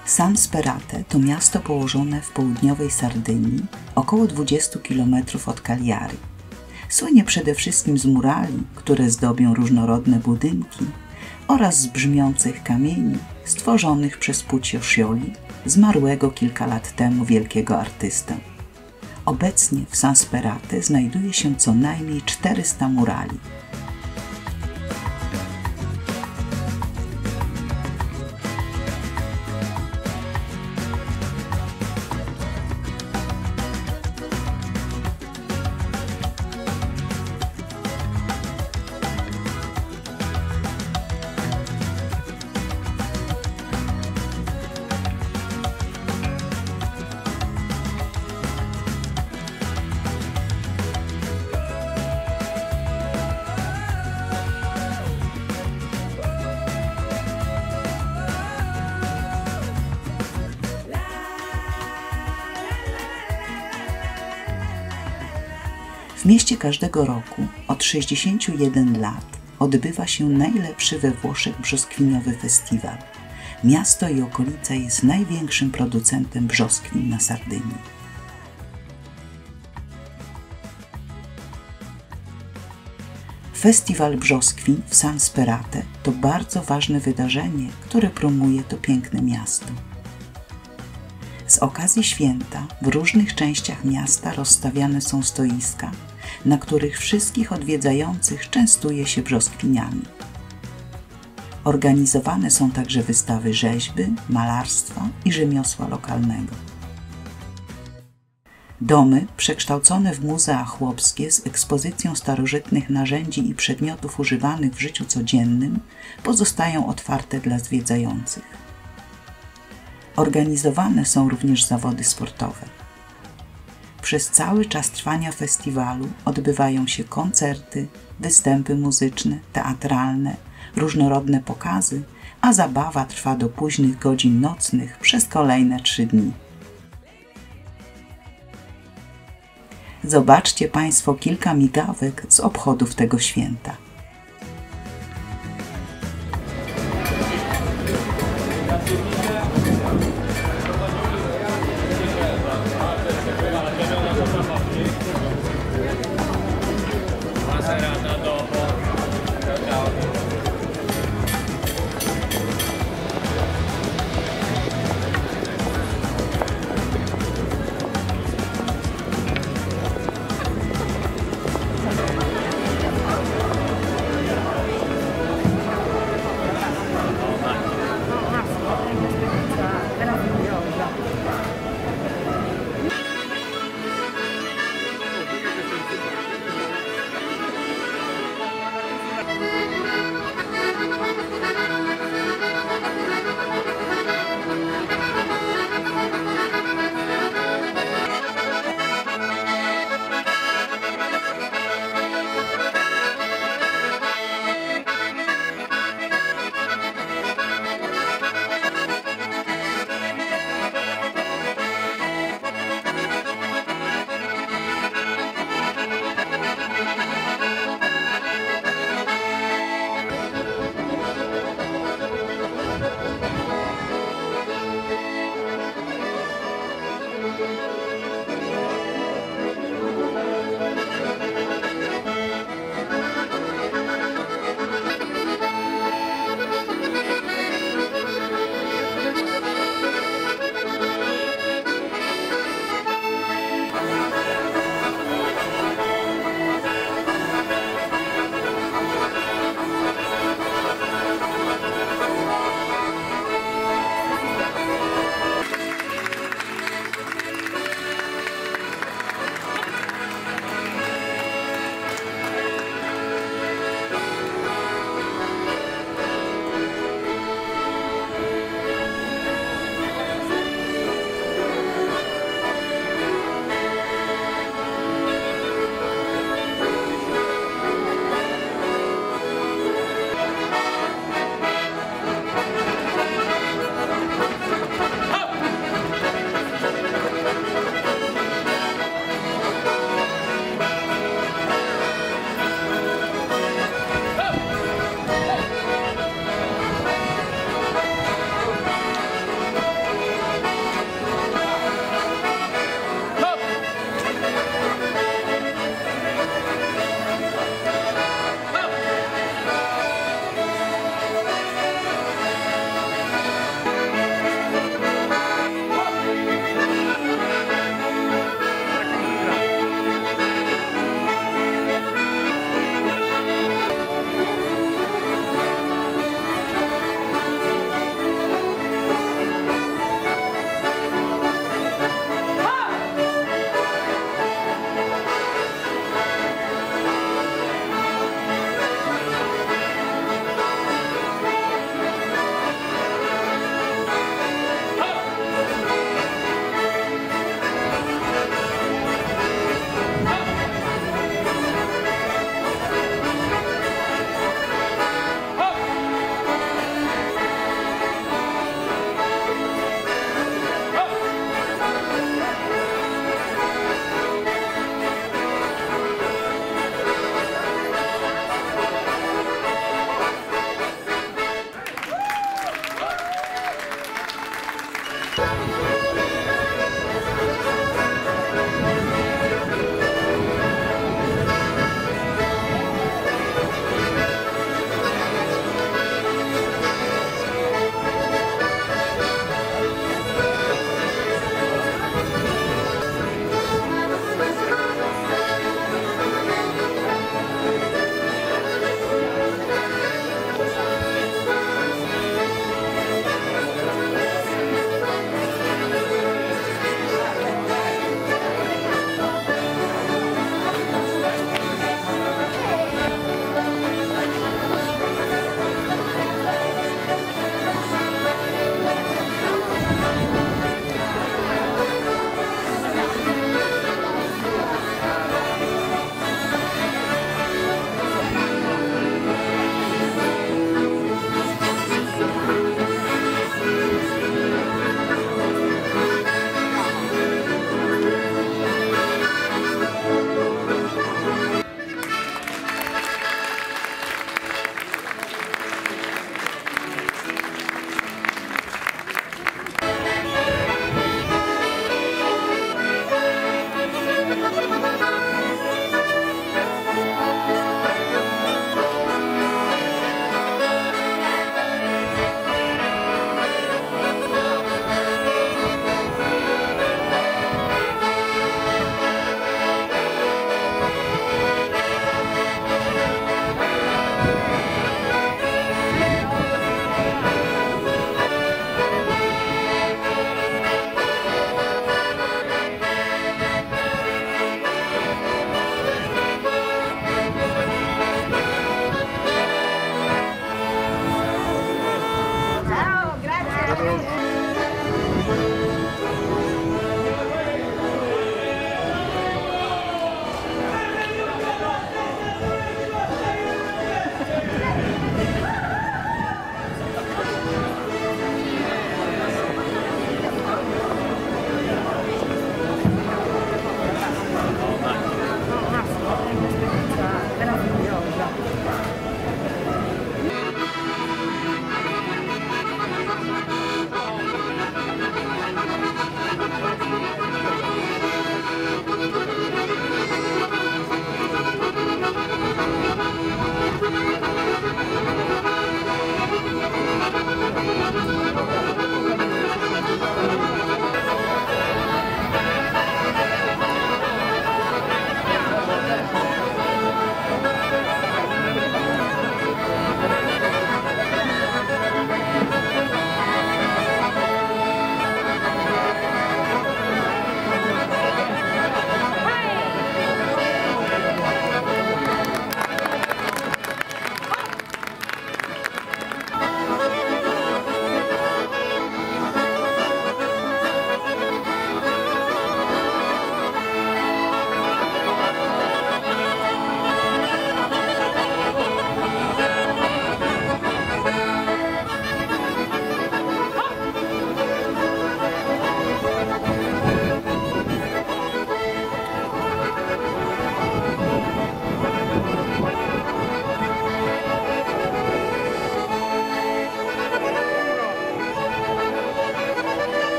San Sperate to miasto położone w południowej Sardynii, około 20 km od Cagliari. Słynie przede wszystkim z murali, które zdobią różnorodne budynki, oraz z brzmiących kamieni stworzonych przez Puccio Scioli, zmarłego kilka lat temu wielkiego artystę. Obecnie w San Sperate znajduje się co najmniej 400 murali. W mieście każdego roku od 61 lat odbywa się najlepszy we Włoszech brzoskwiniowy festiwal. Miasto i okolica jest największym producentem brzoskwin na Sardynii. Festiwal brzoskwin w San Sperate to bardzo ważne wydarzenie, które promuje to piękne miasto. Z okazji święta w różnych częściach miasta rozstawiane są stoiska, na których wszystkich odwiedzających częstuje się brzoskwiniami. Organizowane są także wystawy rzeźby, malarstwa i rzemiosła lokalnego. Domy, przekształcone w muzea chłopskie z ekspozycją starożytnych narzędzi i przedmiotów używanych w życiu codziennym, pozostają otwarte dla zwiedzających. Organizowane są również zawody sportowe. Przez cały czas trwania festiwalu odbywają się koncerty, występy muzyczne, teatralne, różnorodne pokazy, a zabawa trwa do późnych godzin nocnych przez kolejne 3 dni. Zobaczcie Państwo kilka migawek z obchodów tego święta.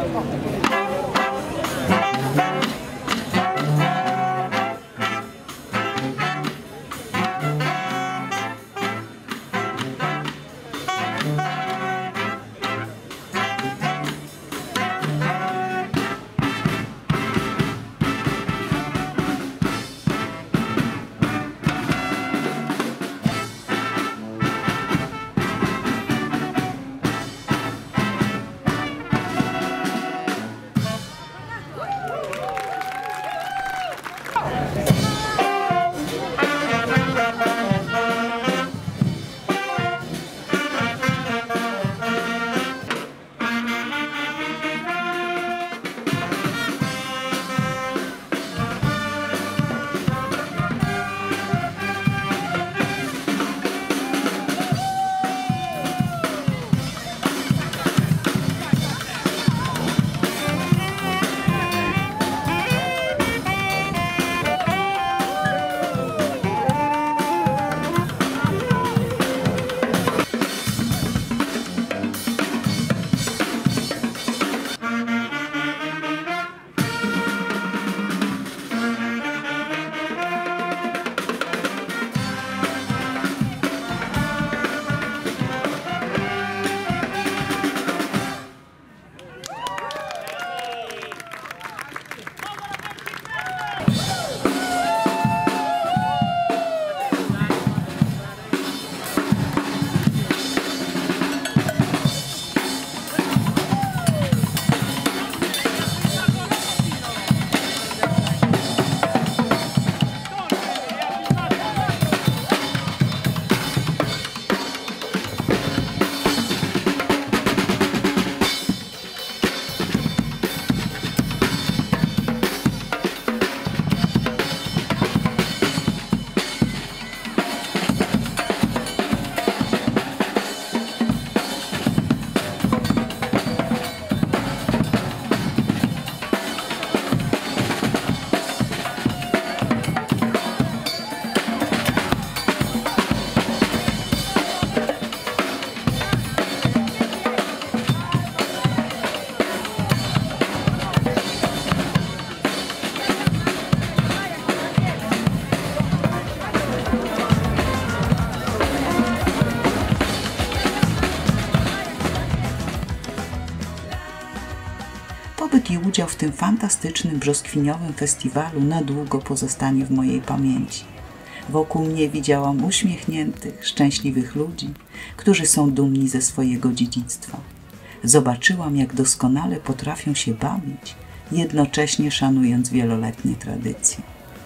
Pobyt i udział w tym fantastycznym, brzoskwiniowym festiwalu na długo pozostanie w mojej pamięci. Wokół mnie widziałam uśmiechniętych, szczęśliwych ludzi, którzy są dumni ze swojego dziedzictwa. Zobaczyłam, jak doskonale potrafią się bawić, jednocześnie szanując wieloletnie tradycje.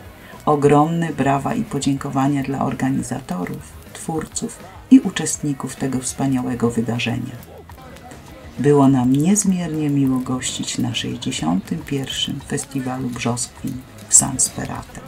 Ogromne brawa i podziękowania dla organizatorów, twórców i uczestników tego wspaniałego wydarzenia. Było nam niezmiernie miło gościć na 61. Festiwalu Brzoskwin w San Sperate.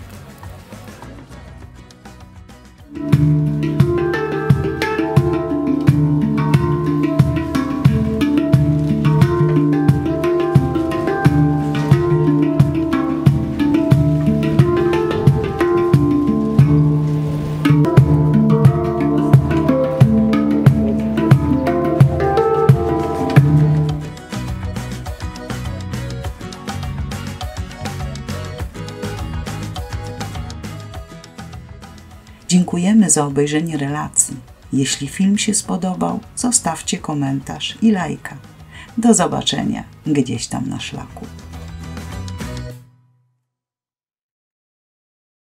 Dziękujemy za obejrzenie relacji. Jeśli film się spodobał, zostawcie komentarz i lajka. Do zobaczenia gdzieś tam na szlaku.